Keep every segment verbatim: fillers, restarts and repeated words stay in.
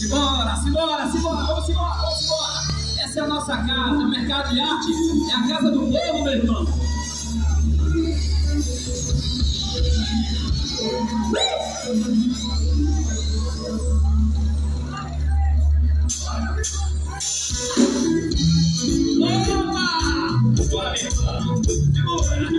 Simbora, simbora, simbora, vamos embora, vamos embora. Essa é a nossa casa, o mercado de arte é a casa do povo, meu irmão. Bora, meu irmão, segura.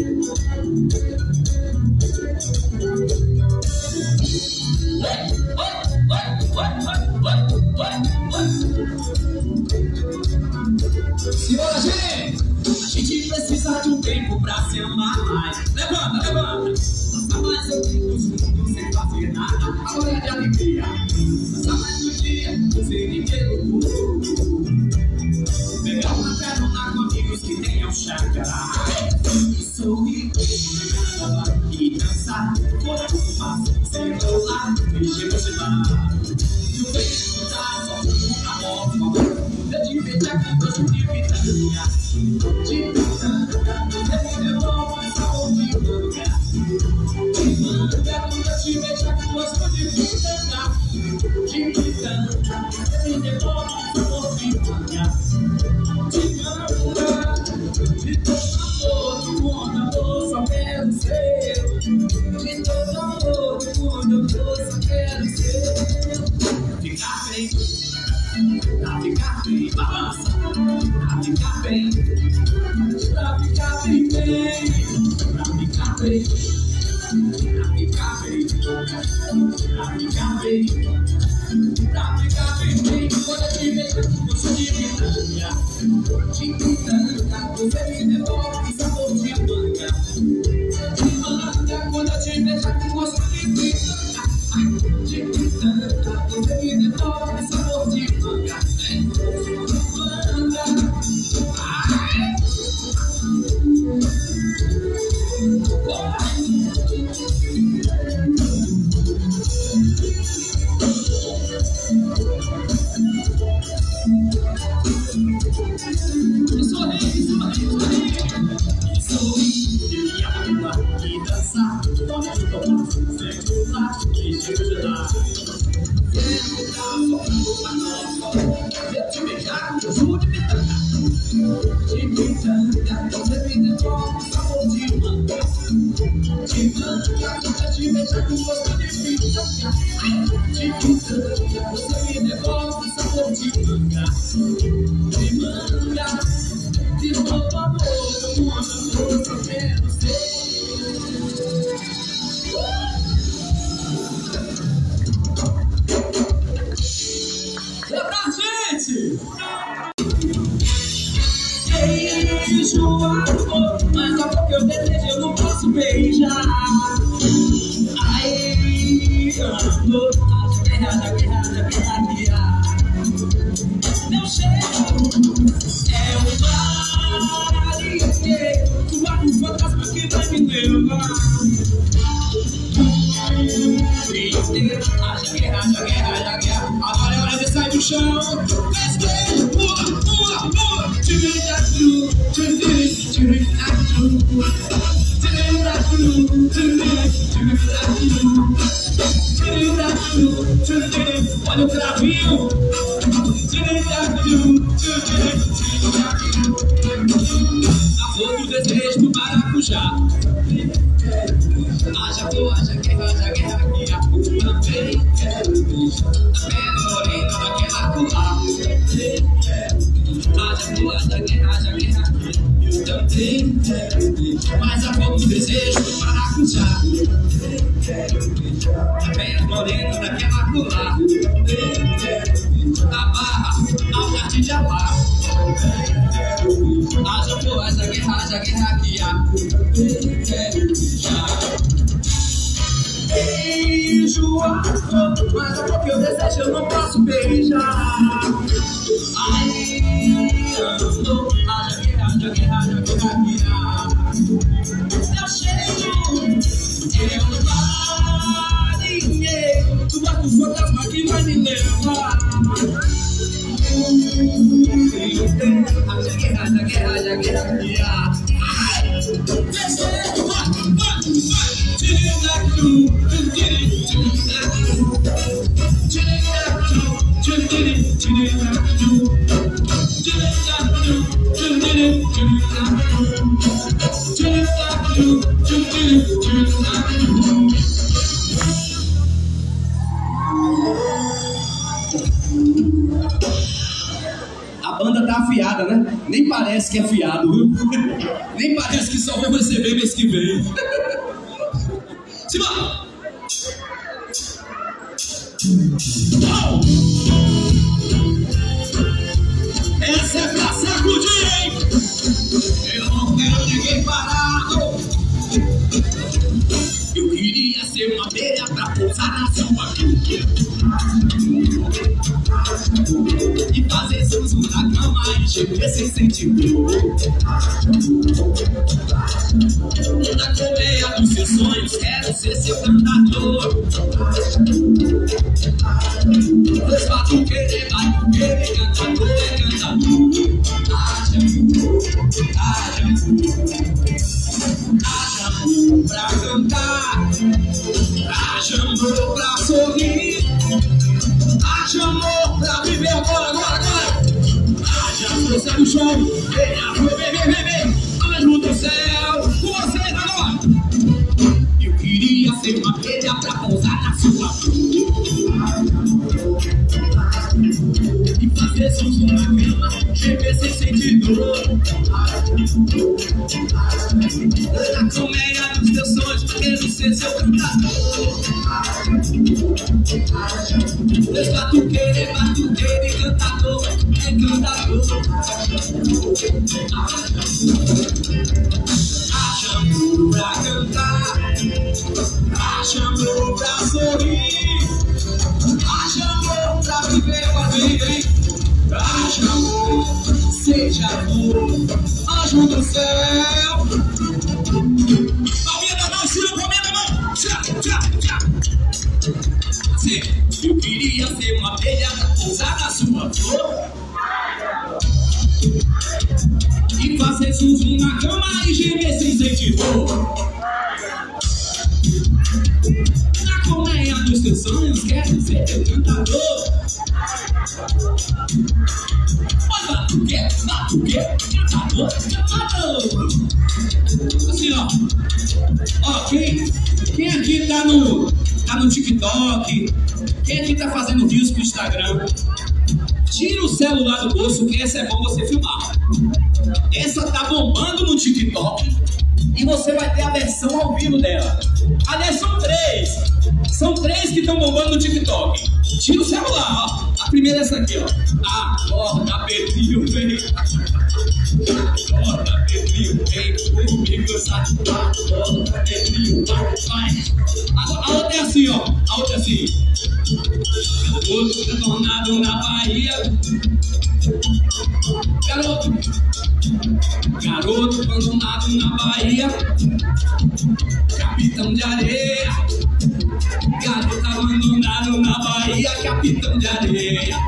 Senhora, gente, a gente precisa de um tempo pra se amar mais. Levanta, levanta. Passa mais um tempo junto sem fazer nada. A hora de alegria. Passa mais um dia sem ninguém no corpo. Pegar uma carona com amigos que tenham chácara. E sorrir, e dançar. Corpo fácil, sem rolar. Mexer no celular. E o vento tá só na moto. Eu te vejo aqui, gosto de vitamina. De vitamina, você me devolve essa outra lugar. De manga, quando eu te vejo aqui, gosto de vitamina. De vitamina, você me devolve essa outra lugar. De manga, de todo amor, de mundo amor, só quero ser. De todo amor, de mundo amor, só quero ser. Ficar bem. Pra ficar bem, balança. Pra ficar bem. Pra ficar bem, bem. Pra ficar bem. Pra ficar bem. Pra ficar bem. Pra ficar bem, bem. Quando eu te vejo, eu sou de Vitória. De Vitória, você me devolve sabor de manga. De manga, quando eu te vejo, eu sou de Vitória. De Vitória, você me devolve sabor de manga. Mas só porque eu desejo eu não posso beijar. Ai, amor, haja guerra, haja guerra, haja guerra, guerra. Meu cheiro é o vale. Tu abre um fantasma que vai me levar. Haja guerra, haja guerra, haja guerra. Agora é hora de sair do chão. Let's go, pula, pula, pula. Tira da cruz, tira, tira da cruz. Tira da cruz, tira, tira da cruz. Tira da cruz, tira, olha o cravinho. Tira da cruz, tira, tira da cruz. A flor do desejo do maracujá. Haja boa, haja guerra, haja guerra, guerra. Também quero beijar. Também morena daquela colar. Haja boa, haja guerra, haja guerra. Eu também quero beijar. Mas a fogo do desejo do maracujá. Também morena daquela colar. Da barra ao jardim de amar. Haja boa, haja guerra, haja guerra, guerra. Eu quero beijar. Beijo a flor, mas a que eu desejo eu não posso beijar. Ai, amor, haja guerra, haja guerra, haja guerra, guerra. Meu cheiro, eu não vale. Tu bota um fantasma que vai me levar. Haja guerra, haja guerra, haja guerra, guerra. Ai, desejo, vai, vai, vai. Tira da cruz, tira, tira da cruz, tira da cruz. nada, né? Nem parece que é fiado, viu? Nem parece que só vão receber mês que vem. Simbora! Uau! Essa é pra sacudir, hein? Eu não quero ninguém parado. Eu queria ser uma abelha pra pousar na sua vida e fazer zuzu na cama e gemer sem sentimento. Na colmeia dos seus sonhos quero ser seu cantador. Dois batuqueiros, batuqueiro, cantador é cantador. Haja amor pra cantar, haja amor pra sorrir, haja amor pra viver agora, agora, agora. Haja força do chão, vem, vem, vem, vem, vem, anjo do céu, com vocês agora. Eu queria ser uma abelha pra pousar na sua e fazer som na cama, gemer sem sentir dor. Na colmeia dos teus sonhos, quero ser seu cantador. Dois batuqueiros, é batuqueiro e cantador, é cantador. Haja amor pra cantar, haja amor pra sorrir, haja amor pra viver com a vida. Haja amor, seja amor, anjo do céu. Palminha da mão, tira a palminha da mão. Tchá, tchá, tchá. Sim, eu queria ser uma abelha pra pousar na sua flor e fazer zuzu na cama e gemer sem sentir dor. Na colmeia dos teus sonhos quero ser teu cantador. Batuque, batuque, cantador, cantador. Assim, ó. Ó, quem, quem aqui tá no, tá no TikTok? Quem aqui tá fazendo vídeos pro Instagram? Tira o celular do bolso, que essa é bom você filmar. Essa tá bombando no TikTok e você vai ter a versão ao vivo dela. Aliás, são três. São três que estão bombando no TikTok. Tira o celular, ó. A primeira é essa aqui, ó. Acorda, Pedrinho, vem. Acorda, Pedrinho, vem comigo, sabe? Acorda, Pedrinho, vai, vai. A outra é assim, ó. A outra é assim. Garoto abandonado na Bahia. Garoto. Garoto abandonado na Bahia. Capitão de areia. Garoto abandonado na Bahia, capitão de areia.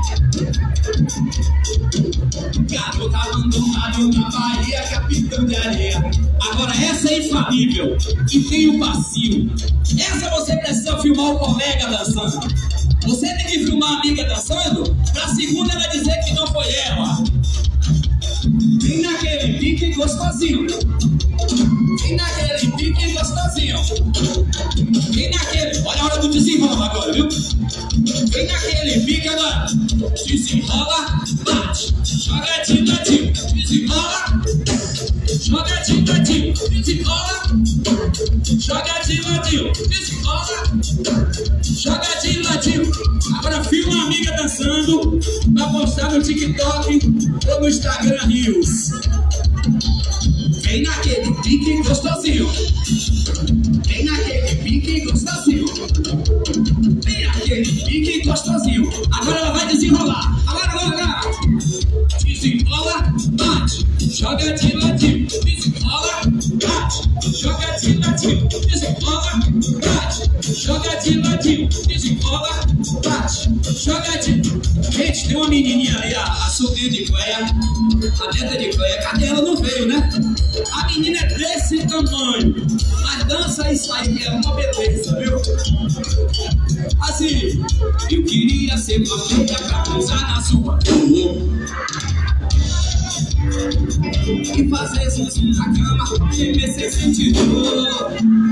Garoto abandonado na Bahia, capitão de areia. Agora essa é infalível e tem o vacilo. Essa você precisa filmar o colega dançando. Você tem que filmar a amiga dançando pra segunda ela dizer que não foi ela. Vem naquele pique gostosinho. Vem naquele pique gostosinho. Vem naquele... Olha a hora do desenrola agora, viu? Vem naquele pique agora. Desenrola, bate. Joga de ladinho. Desenrola. Joga de ladinho. Desenrola. Joga de ladinho. Desenrola. Joga de ladinho. Agora filma a amiga dançando pra postar no TikTok ou no Instagram Reels. Vem naquele pique gostosinho. Vem naquele pique gostosinho. Vem naquele pique gostosinho. Agora ela vai desenrolar. Agora, agora, agora. Desenrola, bate. Joga de ladinho. Desenrola, bate. Joga de ladinho. Desenrola, bate. Joga de ladinho. Desenrola, bate. Joga de... Gente, tem uma menininha ali, a, a sobrinha de Cleia. A neta de Cleia. Cadê ela? Não veio, né? A menina é desse tamanho. Mas dança isso aí, que é uma beleza, viu? Assim, eu queria ser uma abelha pra pousar na sua flor e fazer zuzu na cama, gemer sem sentir dor.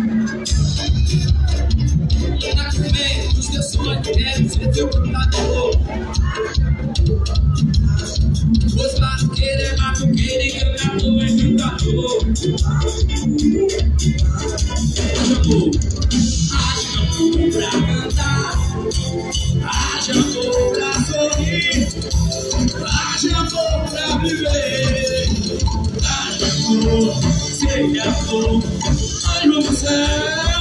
Na colmeia dos teus sonhos, quero ser teu cantador. Os batuqueiros cantar. Haja amor pra sorrir, haja amor pra viver, haja amor, seja amor, ai no céu.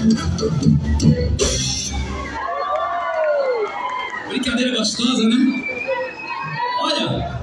Brincadeira gostosa, né? Olha,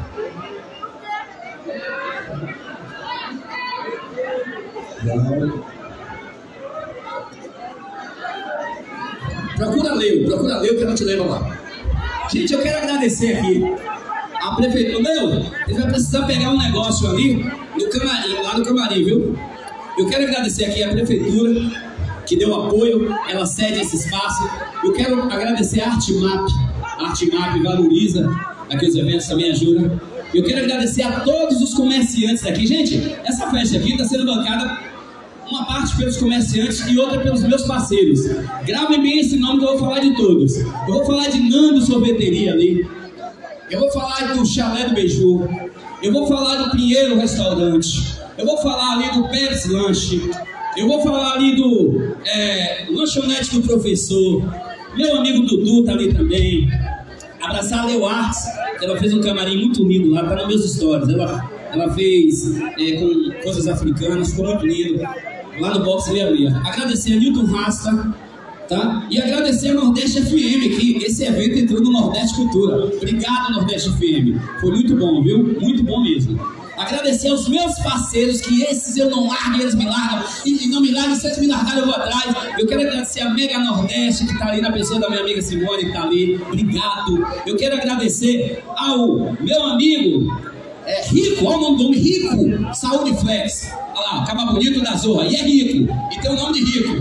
procura Leo, procura Leo que eu não te levo lá. Gente, eu quero agradecer aqui a prefeitura. Leo, ele vai precisar pegar um negócio ali no camarim, lá no camarim, viu? Eu quero agradecer aqui a prefeitura que deu apoio, ela cede esse espaço. Eu quero agradecer a Artimap, a Artimap valoriza aqui os eventos, também ajuda. Eu quero agradecer a todos os comerciantes daqui. Gente, essa festa aqui está sendo bancada uma parte pelos comerciantes e outra pelos meus parceiros. Gravem bem esse nome que eu vou falar de todos. Eu vou falar de Nando Sorveteria ali. Eu vou falar do Chalé do Beiju. Eu vou falar do Pinheiro Restaurante. Eu vou falar ali do Pérez Lanche. Eu vou falar ali do é, Lanchonete do Professor. Meu amigo Dudu tá ali também. Abraçar a Leo Arts, que ela fez um camarim muito lindo lá, tá nos meus stories. Ela, ela fez é, com coisas africanas, ficou muito lindo. Lá no box Leia Leia. Agradecer a Nilton Rasta, tá? E agradecer a Nordeste F M, que esse evento entrou no Nordeste Cultura. Obrigado, Nordeste F M. Foi muito bom, viu? Muito bom mesmo. Agradecer aos meus parceiros, que esses eu não largo, eles me largam. E, e não me largam, se eles me largarem, eu vou atrás. Eu quero agradecer a Mega Nordeste, que tá ali na pessoa da minha amiga Simone, que tá ali. Obrigado. Eu quero agradecer ao meu amigo é, Rico, olha o nome do homem, Rico, Saúde Flex. Olha lá, acaba bonito da Zorra. E é Rico, e tem o nome de Rico.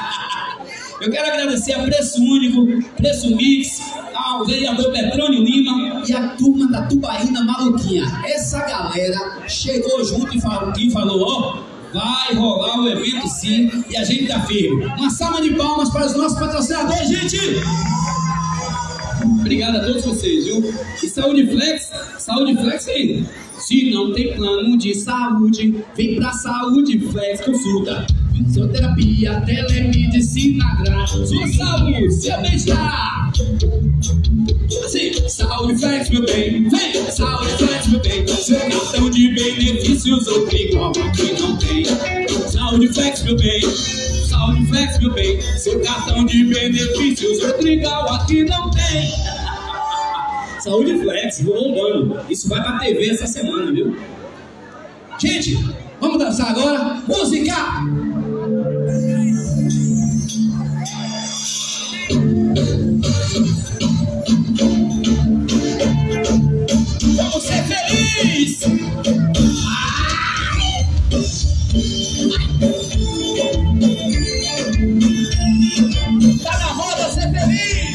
Eu quero agradecer a Preço Único, Preço Mix, ao vereador Petrônio Lima e a turma da Tubaína Maluquinha. Essa galera chegou junto e falou, e falou, ó, vai rolar o evento sim, e a gente tá firme. Uma salva de palmas para os nossos patrocinadores, gente! Obrigado a todos vocês, viu? E Saúde Flex, Saúde Flex ainda. Se não tem plano de saúde, vem pra Saúde Flex, consulta. Fisioterapia, telemedicina grátis. Sua saúde, seu bem-estar. Assim, Saúde Flex, meu bem. Vem, Saúde Flex, meu bem. Seu cartão de benefícios outro igual aqui não tem. Saúde Flex, meu bem. Saúde Flex, meu bem. Seu cartão de benefícios outro igual aqui não tem. Saúde Flex, vou bombando. Isso vai pra T V essa semana, viu? Gente, vamos dançar agora. Música! Vamos ser felizes! Tá na roda ser feliz!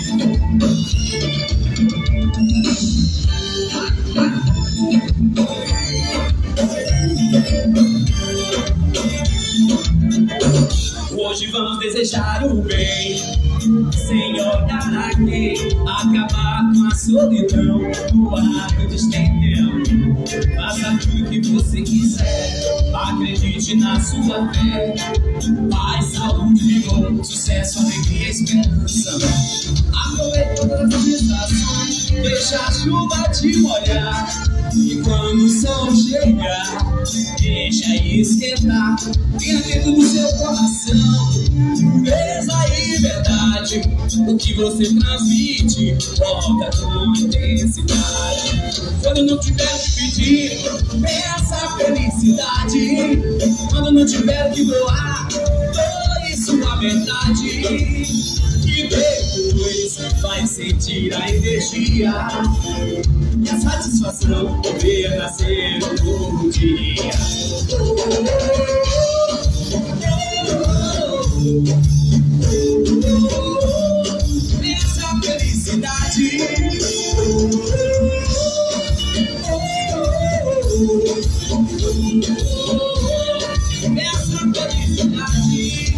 Hoje vamos desejar o bem, sem olhar a quem, acabar com a solidão do ato de estendeu. Faça tudo que você quiser, acredite na sua fé. Paz, saúde, vigor, sucesso, alegria e esperança. Aproveite todas as estações, deixa a chuva te molhar. E quando o sol chegar, deixa esquentar. Tenha dentro do seu coração pureza e verdade. O que você transmite volta com intensidade. Quando não tiver que pedir, peça felicidade. Quando não tiver que doar, doe sua verdade. Que depois vai sentir a energia e a satisfação de ver nascer um novo dia. Essa felicidade. Essa felicidade.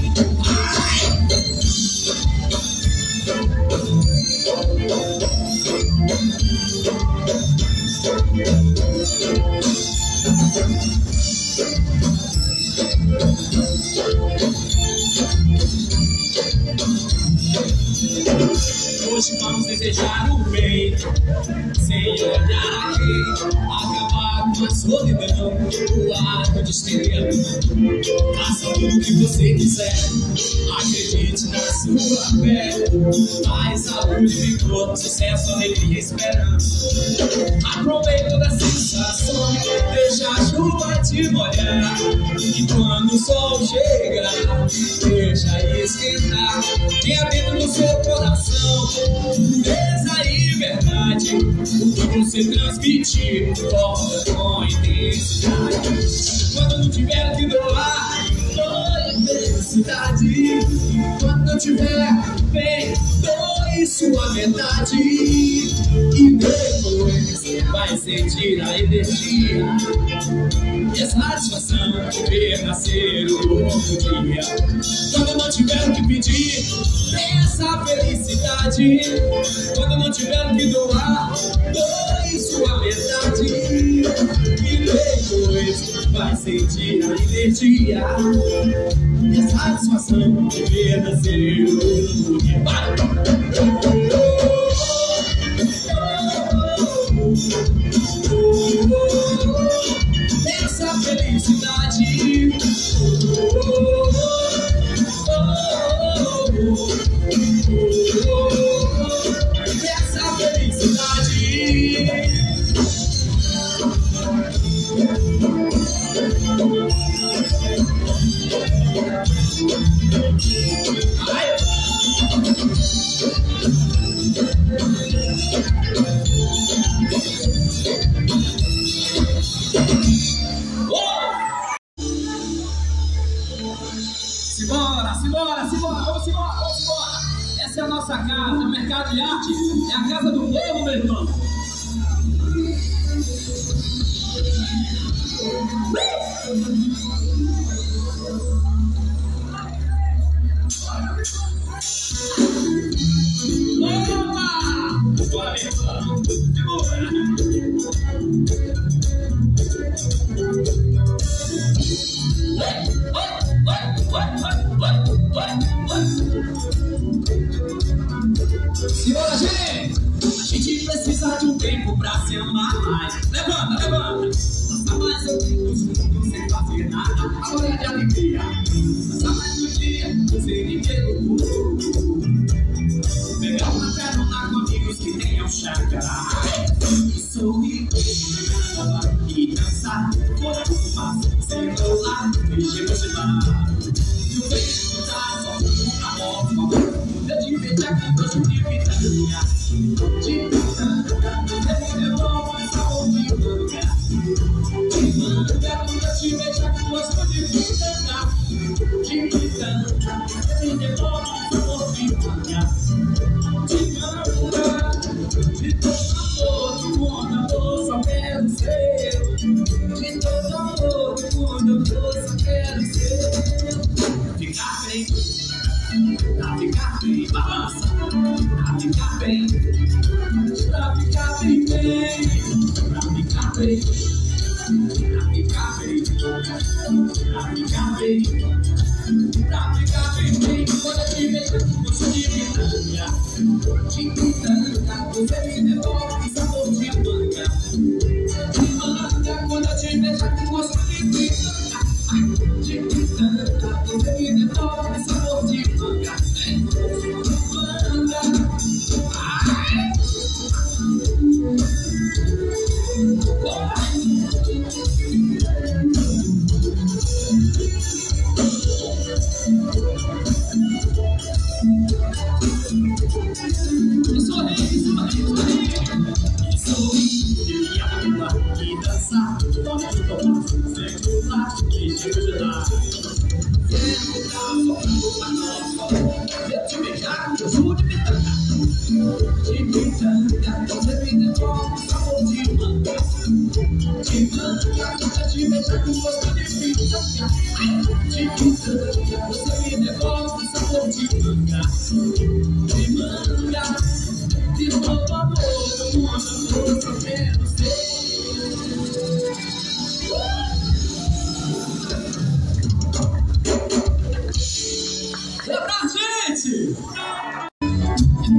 Hoje vamos desejar o bem, sem olhar a quem, acabar com a solidão, o ato de estrela. Faça tudo o que você quiser, acredite na sua fé. Mais saúde, vigor, sucesso, alegria e esperança. Aproveita das sensações, deixa a chuva te molhar. E quando o sol chega, deixa esquentar. Tem dentro no seu coração pureza e verdade. O que você transmitir, volta com intensidade. Quando não tiver o que doar, doe felicidade. Quando não tiver, vem, doe sua verdade. E depois vai sentir a energia e a satisfação de ver nascer o novo dia. Quando não tiver o que pedir, essa felicidade. Quando não tiver o que doar, doe sua verdade. E depois vai sentir a energia e a satisfação de ver nascer o novo dia. Vai! Essa felicidade, essa felicidade. Ai. Simbora, simbora, simbora, vamos embora, vamos embora. Essa é a nossa casa, o mercado de arte é a casa do povo, meu irmão. Simbora, gente! A gente precisa de um tempo pra se amar mais. Levanta, levanta! Passa mais um tempo junto sem fazer nada. Agora é de alegria. Passa mais um dia sem ninguém no corpo. Pegar uma carona com amigos que tenham chácara. E sorrir, e dançar. Fora do fumaça, sem rolar, mexer você lá. E o vento tá só a morte. Eu te beijar com gosto de vitamina. De vitamina, você me devolve sabor de manga. De manga, quando eu te beijar com gosto de vitamina. De vitamina, você me devolve sabor de manga. De manga, de todo amor, de mundo amor, só quero ser. De todo amor, de mundo amor, só quero ser. Ficar bem. Pra ficar bem, balança. Pra ficar bem. Pra ficar bem, bem. Pra ficar bem. Pra ficar bem. Pra ficar bem. Pra ficar bem, bem. Quando eu te vejo, eu sou de vitânia. De vitânia, você me devolve sabor de manga. De manga, quando eu te vejo, eu gosto de vitânia. De vitânia, você me devolve sabor de manga.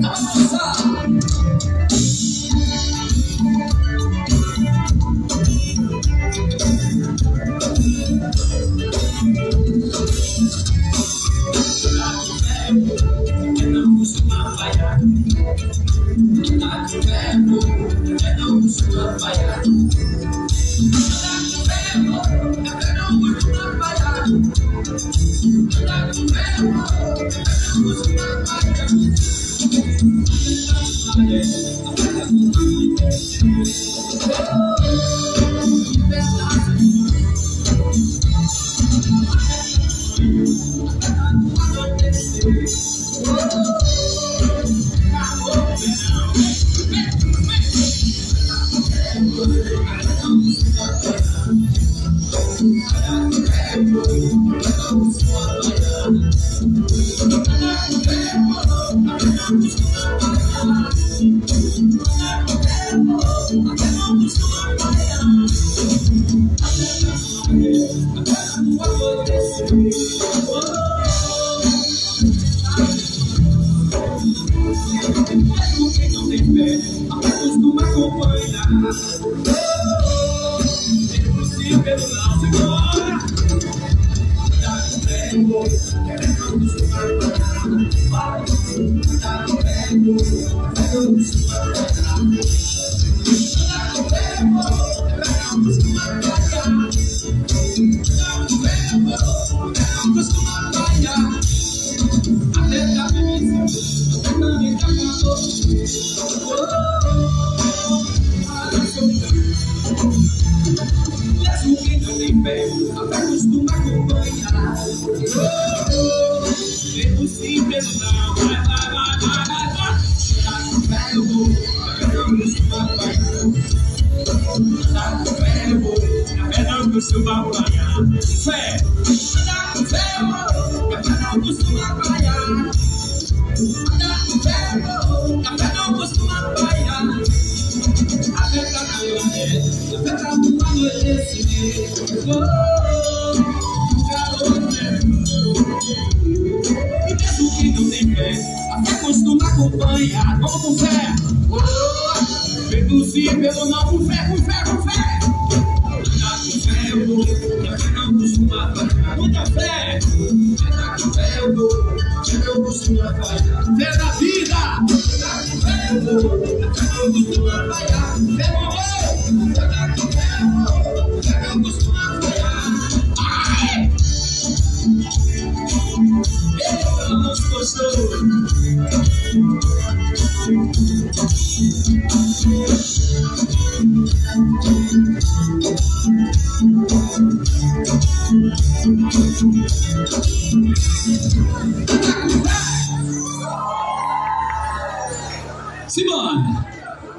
Simbora!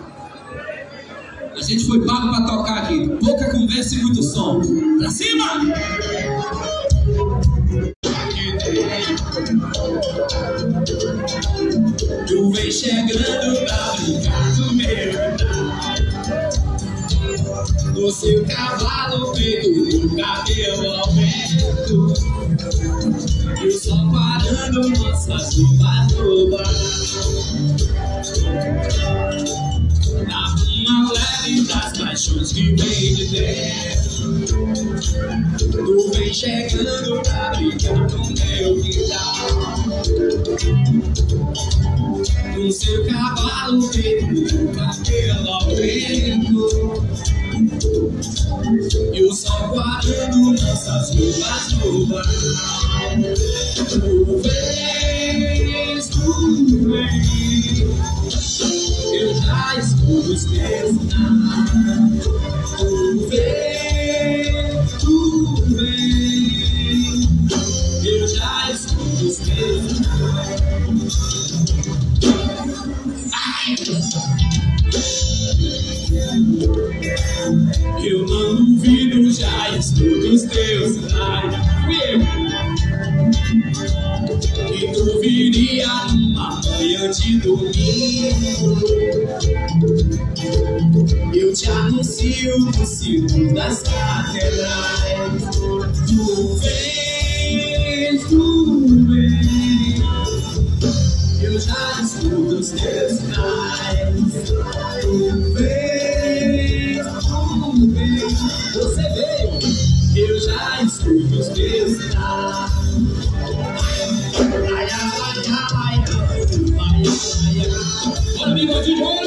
A gente foi pago pra tocar aqui. Pouca conversa e muito som. Pra cima! Tu vem chegando pra brincar do meu. No seu cavalo feito no cabelo ao vento. E o sol parando nossas roupas novas. Na ruma leve das paixões que vem de dentro. Tu vem chegando pra brincar no meu quintal. No seu cavalo feito no cabelo ao vento. E o sol guardando nossas roupas novas. Tu vês, tu vês, eu já escuto os teus sinais. Tu vês, tu vês, eu já escuto os teus sinais. Eu não duvido, já escuto os teus sinais. E tu viria numa manhã de domingo. Eu te anuncio nos círculos das catedrais. Tu vês, tu vês, eu já escuto os os teus sinais. Vem, vem, você veio, eu já escuto os teus sinais. Ai, ai, ai, ai, ai, ai, ai, ai. Bora, bigodinho!